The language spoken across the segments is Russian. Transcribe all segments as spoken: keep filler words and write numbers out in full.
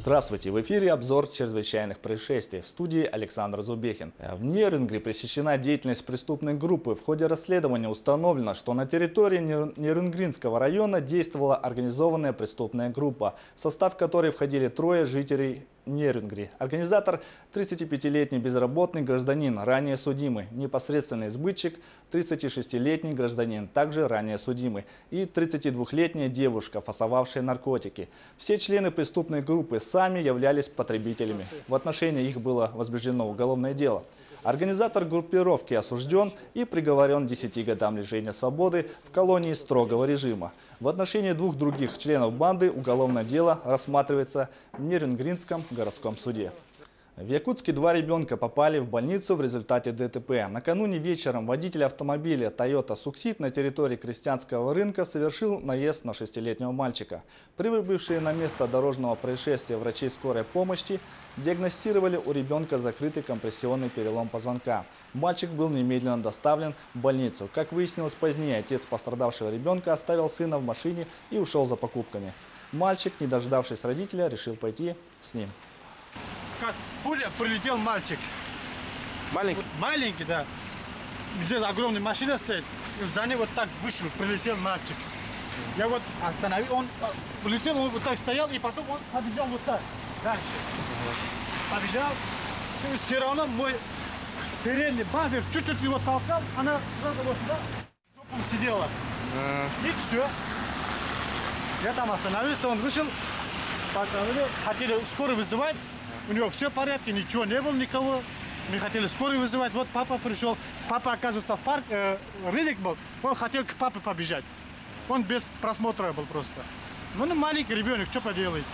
Здравствуйте! В эфире обзор чрезвычайных происшествий. В студии Александр Зубехин. В Нерюнгри пресечена деятельность преступной группы. В ходе расследования установлено, что на территории Нерюнгринского района действовала организованная преступная группа, в состав которой входили трое жителей Нерюнгри. Организатор – тридцатипятилетний безработный гражданин, ранее судимый, непосредственный сбытчик – тридцатишестилетний гражданин, также ранее судимый, и тридцатидвухлетняя девушка, фасовавшая наркотики. Все члены преступной группы сами являлись потребителями. В отношении их было возбуждено уголовное дело. Организатор группировки осужден и приговорен к десяти годам лишения свободы в колонии строгого режима. В отношении двух других членов банды уголовное дело рассматривается в Нерюнгринском городском суде. В Якутске два ребенка попали в больницу в результате ДТП. Накануне вечером водитель автомобиля Toyota Succeed на территории крестьянского рынка совершил наезд на шестилетнего мальчика. Прибывшие на место дорожного происшествия врачи скорой помощи диагностировали у ребенка закрытый компрессионный перелом позвонка. Мальчик был немедленно доставлен в больницу. Как выяснилось позднее, отец пострадавшего ребенка оставил сына в машине и ушел за покупками. Мальчик, не дождавшись родителя, решил пойти с ним. Как пуля прилетел мальчик. Маленький? Вот маленький, да. Здесь огромная машина стоит. За ней вот так вышел, прилетел мальчик. Я вот остановил, он прилетел, он вот так стоял, и потом он побежал вот так. Дальше. Побежал. Все равно мой передний бампер чуть-чуть его толкал, она сразу вот сюда топом сидела. И все. Я там остановился, он вышел. Хотели скорую вызывать. У него все в порядке, ничего не было, никого. Мы хотели скорую вызывать. Вот папа пришел. Папа, оказывается, в парк, э, рынок был. Он хотел к папе побежать. Он без просмотра был просто. Ну, ну маленький ребенок, что поделаете?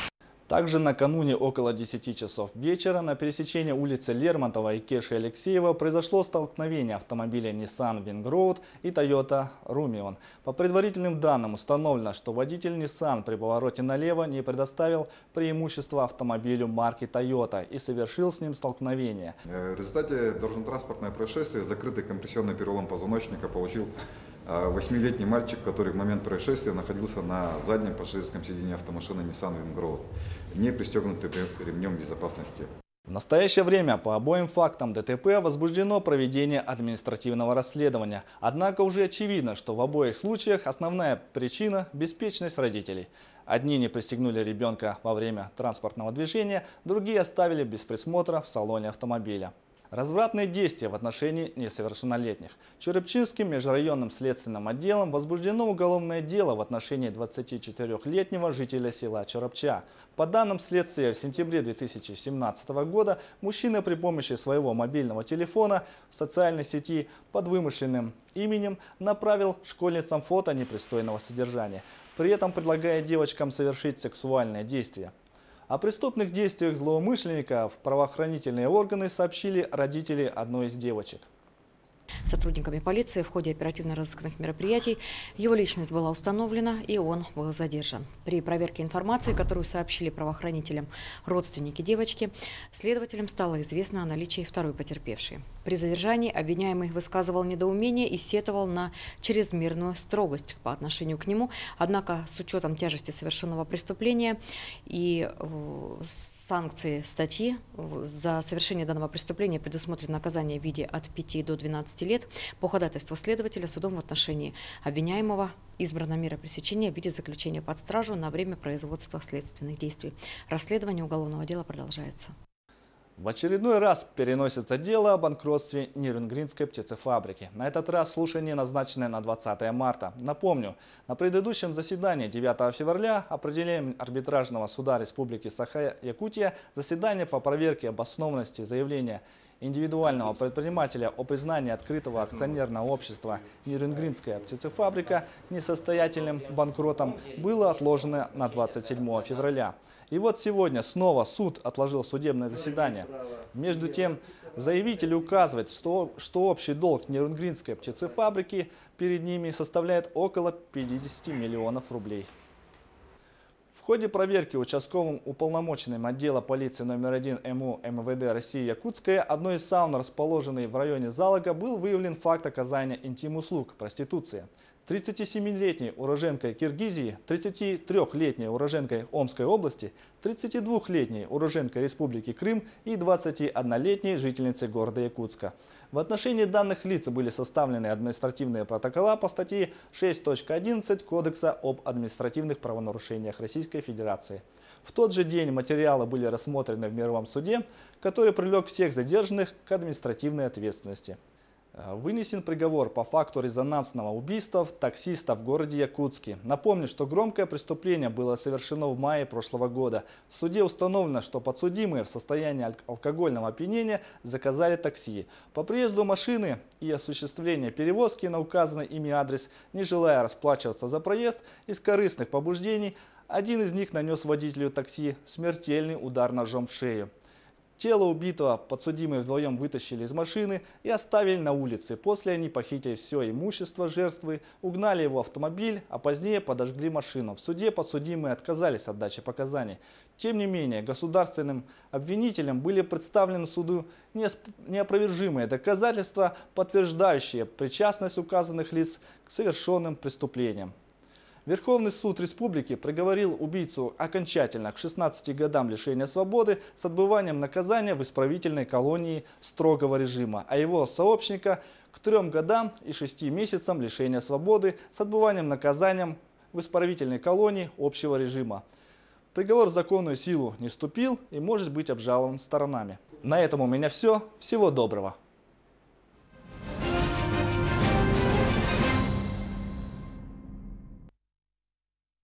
Также накануне около десяти часов вечера на пересечении улицы Лермонтова и Кеши Алексеева произошло столкновение автомобиля Nissan Wingroad и Toyota Rumion. По предварительным данным установлено, что водитель Nissan при повороте налево не предоставил преимущество автомобилю марки Toyota и совершил с ним столкновение. В результате дорожно-транспортное происшествие, закрытый компрессионный перелом позвоночника получил восьмилетний мальчик, который в момент происшествия находился на заднем пассажирском сиденье автомашины Nissan Wingroad, не пристегнутый ремнем безопасности. В настоящее время по обоим фактам ДТП возбуждено проведение административного расследования. Однако уже очевидно, что в обоих случаях основная причина – беспечность родителей. Одни не пристегнули ребенка во время транспортного движения, другие оставили без присмотра в салоне автомобиля. Развратные действия в отношении несовершеннолетних. Черепчинским межрайонным следственным отделом возбуждено уголовное дело в отношении двадцатичетырёхлетнего жителя села Черепча. По данным следствия, в сентябре две тысячи семнадцатого года мужчина при помощи своего мобильного телефона в социальной сети под вымышленным именем направил школьницам фото непристойного содержания, при этом предлагая девочкам совершить сексуальное действие. О преступных действиях злоумышленника в правоохранительные органы сообщили родители одной из девочек. Сотрудниками полиции в ходе оперативно-розыскных мероприятий его личность была установлена, и он был задержан. При проверке информации, которую сообщили правоохранителям родственники девочки, следователям стало известно о наличии второй потерпевшей. При задержании обвиняемый высказывал недоумение и сетовал на чрезмерную строгость по отношению к нему. Однако с учетом тяжести совершенного преступления и санкции статьи за совершение данного преступления предусмотрено наказание в виде от пяти до двенадцати лет. По ходатайству следователя судом в отношении обвиняемого избрана мера пресечения в виде заключения под стражу на время производства следственных действий. Расследование уголовного дела продолжается. В очередной раз переносится дело о банкротстве Нерюнгринской птицефабрики. На этот раз слушание назначено на двадцатое марта. Напомню, на предыдущем заседании девятого февраля определением арбитражного суда Республики Саха-Якутия заседание по проверке обоснованности заявления индивидуального предпринимателя о признании открытого акционерного общества Нерюнгринская птицефабрика несостоятельным банкротом было отложено на двадцать седьмое февраля. И вот сегодня снова суд отложил судебное заседание. Между тем, заявитель указывает, что, что общий долг Нерюнгринской птицефабрики перед ними составляет около пятидесяти миллионов рублей. В ходе проверки участковым уполномоченным отдела полиции номер один МУ МВД России Якутская одной из саун, расположенной в районе Залога, был выявлен факт оказания интим-услуг – проституции. тридцатисемилетней уроженкой Киргизии, тридцатитрёхлетней уроженкой Омской области, тридцатидвухлетней уроженкой Республики Крым и двадцатиоднолетней жительницей города Якутска. В отношении данных лиц были составлены административные протокола по статье шесть точка одиннадцать Кодекса об административных правонарушениях Российской Федерации. В тот же день материалы были рассмотрены в мировом суде, который привлек всех задержанных к административной ответственности. Вынесен приговор по факту резонансного убийства таксиста в городе Якутске. Напомню, что громкое преступление было совершено в мае прошлого года. В суде установлено, что подсудимые в состоянии алкогольного опьянения заказали такси. По приезду машины и осуществлению перевозки на указанный ими адрес, не желая расплачиваться за проезд, из корыстных побуждений, один из них нанес водителю такси смертельный удар ножом в шею. Тело убитого подсудимые вдвоем вытащили из машины и оставили на улице. После они похитили все имущество жертвы, угнали его автомобиль, а позднее подожгли машину. В суде подсудимые отказались от дачи показаний. Тем не менее, государственным обвинителям были представлены суду неопровержимые доказательства, подтверждающие причастность указанных лиц к совершенным преступлениям. Верховный суд республики приговорил убийцу окончательно к шестнадцати годам лишения свободы с отбыванием наказания в исправительной колонии строгого режима, а его сообщника к трем годам и шести месяцам лишения свободы с отбыванием наказания в исправительной колонии общего режима. Приговор в законную силу не вступил и может быть обжалован сторонами. На этом у меня все. Всего доброго.